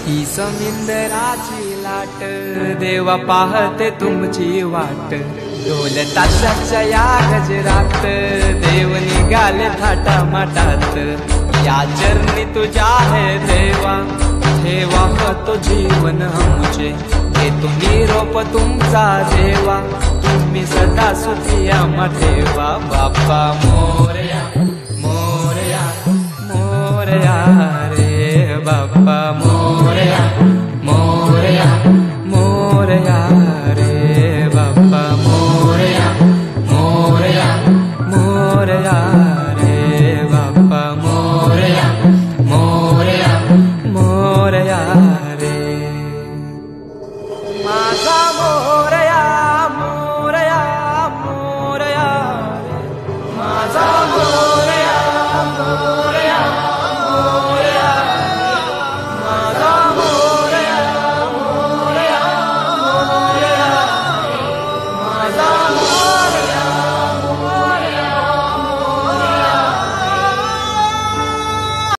ही समिंदराची लाट देवा पाहते तुमची वाट ढोल ताशाच्या या गजरात देव निघाले थाटा माटात या चरणी तुझ्या है देवा ठेवा तो जीवन आमचे घेतो निरोप तुमचा देवा तुम्ही सदा सुखी आम्हा ठेवा बाप्पा मोरया मोरया मोरया रे बाप्पा मोरया मोरया मोरया रे बाप्पा मोरया मोरया मोरया रे बाप्पा मोरया मोरया मोरया रे माझा मोरया मोरया मोरया माझा मोरया मोरया मोरया माझा मोरया मोरया मोरया माझा